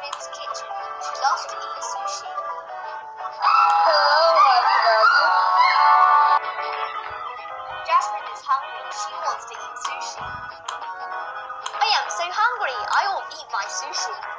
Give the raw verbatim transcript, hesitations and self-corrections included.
Jasmine's kitchen. She loves to eat sushi. Hello, honey. Jasmine is hungry. She wants to eat sushi. I am so hungry. I will eat my sushi.